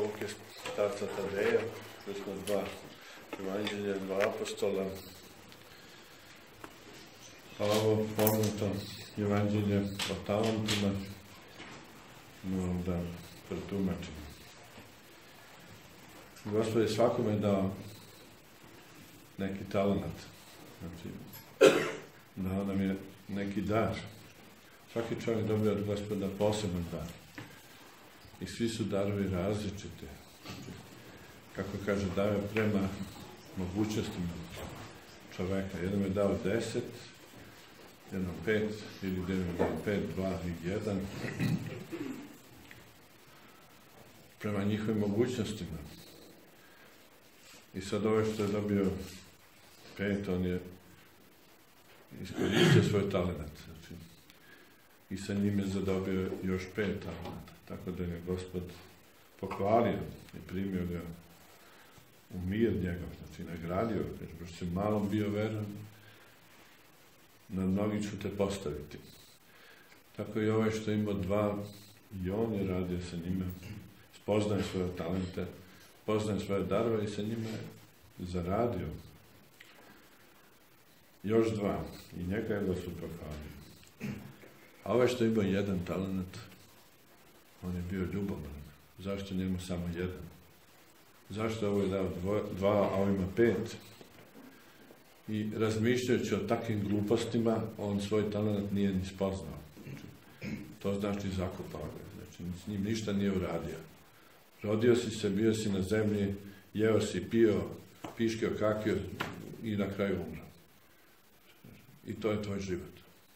poruke starca Tadeja, čuli smo 2 evanđelja, 2 apostola, a ovo pomenuto evanđelje o talentima moram da pretumačim. Gospod je svakome dao neki talent, znači dao nam je neki dar. Svaki čovjek dobio od Gospoda poseban dar. I svi su darovi različiti. Kako kaže, dao je prema mogućnostima čoveka. Jednom je dao 10, jednom 5, ili jednom je dao 5, 2 i 1. Prema njihovim mogućnostima. I sad ovo što je dobio 5, on je iskoristio svoj talent. Znači, i sa njim je zadobio još 5 talenta. Tako da je Gospod pohvalio i primio ga u mir njegov, znači nagradio ga, pošto si malom bio veran, na mnogi ću te postaviti. Tako i ovaj što ima 2, i on je radio sa njima, spoznaje svoje talente, spoznaje svoje darove i sa njima je zaradio još 2, i njega je Gospod pohvalio. A ovaj što ima 1 talent, on je bio ljubomoran. Zašto njemu samo 1? Zašto ovo je dao 2, a ovima 5? I razmišljajući o takvim glupostima, on svoj talent nije ni spoznao. To znači zakopao ga. Znači, s njim ništa nije uradio. Rodio si se, bio si na zemlji, jeo si, pio, piškio, kakio i na kraju umro. I to je tvoj život.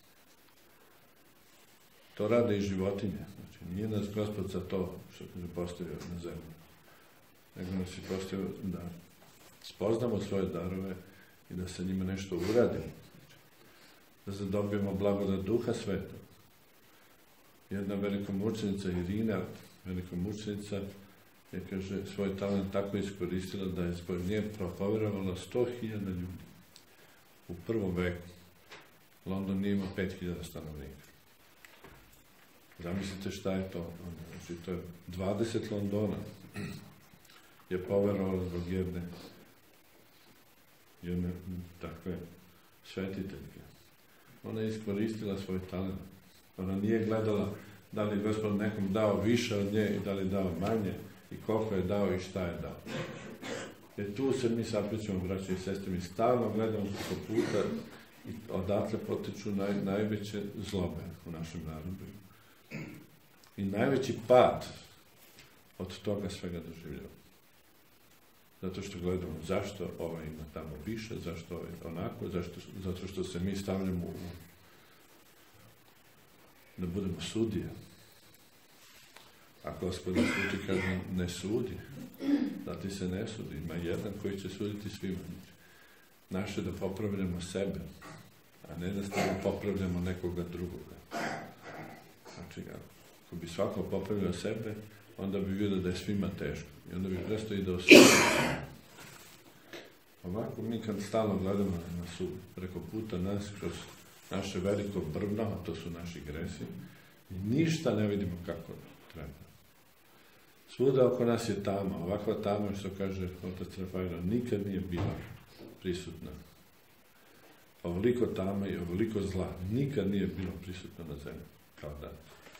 To rade i životinje. Znači, nije nas Gospod za to što je postavio na zemlju. Nego nas je postavio da spoznamo svoje darove i da sa njima nešto uradimo. Znači, da zadobijemo blagodat Duha Svetog. Jedna velikomučenica, Irina, velikomučenica, je, kaže, svoj talent tako iskoristila da je zbog nje propoverovalo 100.000 ljudi. U prvom veku. London nije imao 5.000 stanovnika. Zamislite šta je to. Znači, to je 20 Londona je poverovalo zbog jedne takve svetiteljke. Ona je iskoristila svoj talent. Ona nije gledala da li je Gospod nekom dao više od nje i da li je dao manje i koliko je dao i šta je dao. Jer tu se mi sapličemo, braći i sestre, mi stalno gledamo preko puta i odatle potiču najveće zlobe u našem narodu. I najveći pad od toga svega doživljava. Zato što gledamo zašto ovaj ima tamo više, zašto ovaj onako, zato što se mi stavljamo da budemo sudije. A Gospod sudi kaže ne sudi, da ti se ne sudi. Ima jedan koji će suditi svima. Naše da popravljamo sebe, a ne da stavimo popravljamo nekoga drugoga. Znači, ako bi svako popravljao sebe, onda bi vidio da je svima teško. I onda bi prestao i da osudi. Ovako, mi kad stalno gledamo na sud, preko puta nas, kroz naše veliko brvno, a to su naši gresi, i ništa ne vidimo kako treba. Svuda oko nas je tama. Ovakva tama, što kaže otac Rafael, nikad nije bila prisutna. Ovoliko tama i ovoliko zla nikad nije bilo prisutno na zemlji, kao danas.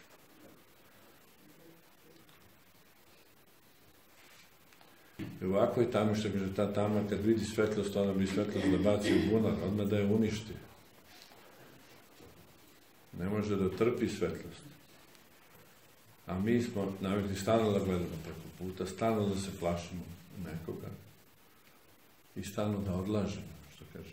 I ovako je tamo što kaže, ta tama kad vidi svetlost, ona bi svetlost da baci u bunar, odmah da je uništi. Ne može da trpi svetlost. A mi smo navikli stalno da gledamo preko puta, stalno da se plašimo nekoga i stalno da odlažemo, što kaže.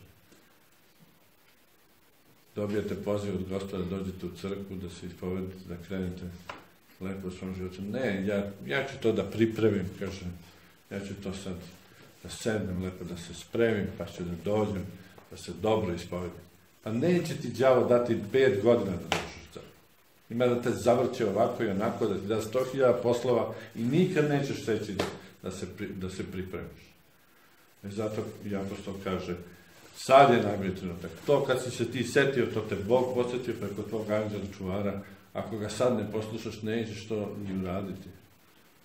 Dobijete poziv od Gospoda da dođete u crkvu, da se ispovedite, da krenete lepo u svom životu. Ne, ja ću to da pripremim, kaže. Ja ću to sad da sednem lepo, da se spremim, pa ću da dođem, da se dobro ispovedim. Pa neće ti đavo dati 5 godina da dođeš u crkvu. Ima da te zavrće ovako i onako, da ti da 100.000 poslova i nikad nećeš seći da se pripremiš. I zato i apostol kaže, sad je najbolji trenutak. To kad si se ti setio, to te Bog podsjetio preko tvog anđela čuvara. Ako ga sad ne poslušaš, nećeš to ni uraditi.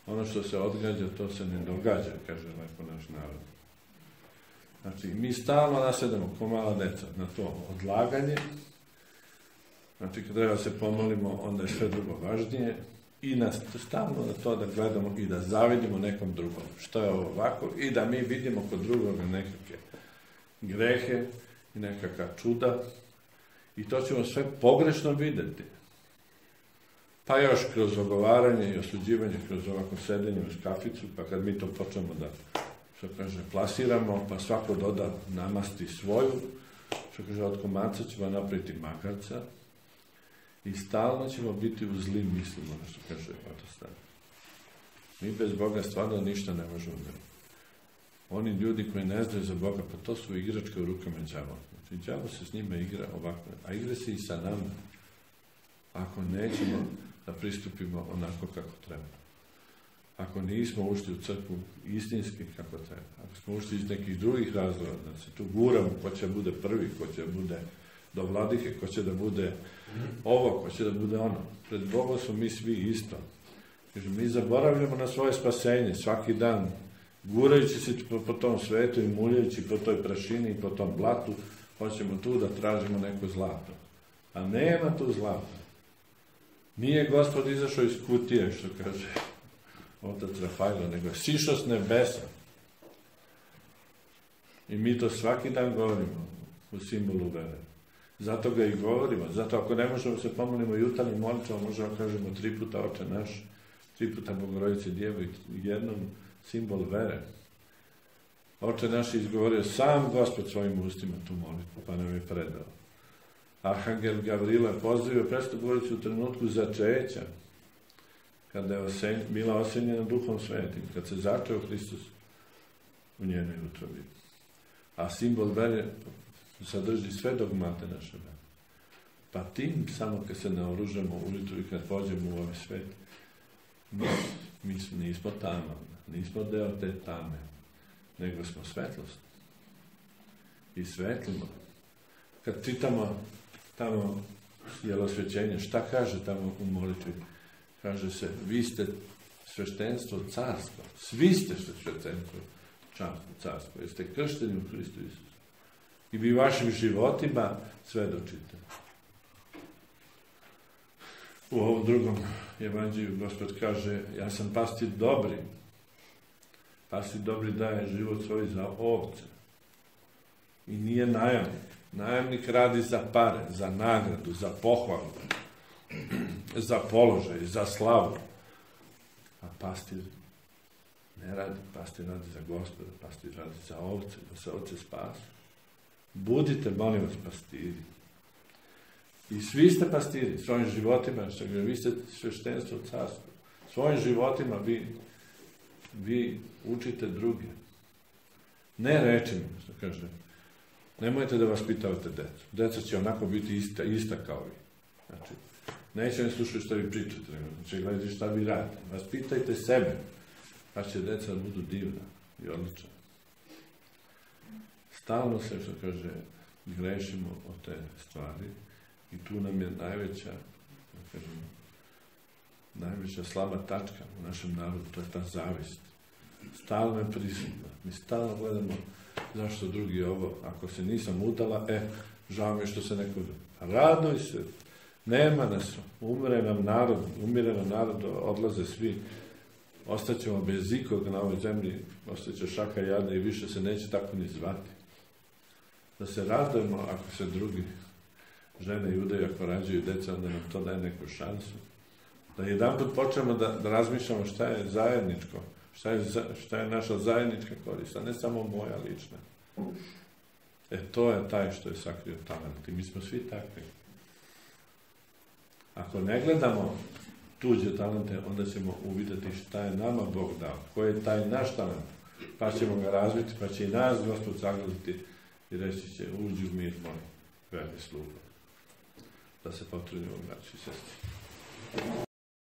Ono što se odgađa, to se ne događa, kaže lepo naš narod. Znači, mi stalno nasedamo ko mala deca na to odlaganje. Znači, kad treba se pomolimo, onda je sve drugo važnije. I stalno na to da gledamo i da zavidimo nekom drugom. Što je ovo ovako? I da mi vidimo kod drugoga nekakve grehe i nekakva čuda. I to ćemo sve pogrešno videti. Pa još kroz ogovaranje i osuđivanje, kroz ovako sedenje uz kaficu, pa kad mi to počnemo da, što kaže, plasiramo, pa svako doda namasti svoju, što kaže, od komarca ćemo napraviti makarca i stalno ćemo biti u zlim mislima, što kaže Otostan. Mi bez Boga stvarno ništa ne možemo da. Oni ljudi koji ne znaju za Boga, pa to su igračke u rukama đavola. Znači, đavo se s njima igra ovako, a igra se i sa nama. Ako nećemo da pristupimo onako kako treba. Ako nismo ušli u crkvu istinski kako treba. Ako smo ušli iz nekih drugih razloga, da se tu guramo, ko će da bude prvi, ko će da bude do vladike, ko će da bude ovo, ko će da bude ono. Pred Bogom smo mi svi isto. Mi zaboravljamo na svoje spasenje svaki dan, gurajući se po tom svetu i muljajući po toj prašini i po tom blatu, hoćemo tu da tražimo neko zlato. A nema tu zlata. Nije Gospod izašao iz kutije, što kaže otac Rafajlo, nego je sišao s nebesa. I mi to svaki dan govorimo u simbolu vere. Zato ga i govorimo. Zato ako ne možemo se pomolimo jutarnjim molitvom, možemo kažemo 3 puta Oče naš, 3 puta Bogorodice Djevo i jednom simbol vere. Oče naš je izgovorio sam Gospod svojim ustima tu molitvu, pa nam je predao. Arhangel Gavrilo je pozdravio Presvetogovicu u trenutku začeća, kada je bila osenjena Duhom Svetim, kad se začeo Hristos u njenoj utrobi. A simbol vere sadrži sve dogmate naše vere. Pa tim samo kad se naoružamo ujutru i kad pođemo u ovaj svet, mi nismo tama, nismo deo te tame, nego smo svetlost. I svetlimo. Kad čitamo tamo jelosvećenje, šta kaže tamo u molitvi? Kaže se, vi ste sveštenstvo carsko. Svi ste sveštenstvo carsko. Jer ste kršteni u Hristu Isusu. I vi vašim životima svedočite. U ovom drugom evanđelju Gospod kaže, ja sam pastir dobri. Pastir dobri daje život svoj za ovce. I nije najamnik. Najamnik radi za pare, za nagradu, za pohvalu, za položaj, za slavu. A pastir ne radi, pastir radi za Gospoda, pastir radi za ovce, da se ovce spasu. Budite, molim vas, pastiri. I svi ste pastiri, svojim životima, vi ste sveštenstvo carstvo. Svojim životima vi učite druge. Ne rečima, što kaže. Nemojte da vaspitavate decu. Deca će onako biti ista kao vi. Znači, neće ne slušati što vi pričate, znači gledajte šta vi radite. Vaspitajte sebe, pa će deca budu divna i odlična. Stalno se, što kaže, grešimo o te stvari i tu nam je najveća, da kažemo, najveća slaba tačka u našem narodu, to je ta zavist. Stalno je prisutna. Mi stalno gledamo zašto drugi ovo, ako se nisam udala, žao mi je što se neko raduj se, nema nas, umire nam narod, odlaze svi, ostaćemo bez ikoga na ovoj zemlji, ostaće šaka jadna i više se neće tako ni zvati. Da se radujemo ako se drugi žene i udaju, ako rađaju deca, onda nam to daje neku šansu. Da jedanput počnemo da razmišljamo šta je zajedničko, šta je naša zajednička korist, a ne samo moja lična. To je taj što je sakrio talent i mi smo svi takvi. Ako ne gledamo tuđe talente, onda ćemo uvidjeti šta je nama Bog dao, koji je taj naš talent, pa ćemo ga razviti, pa će i nas Gospod zagledati i reći će, uđi u mir moj, verni slugo. Da se potrudimo, braći i sestri.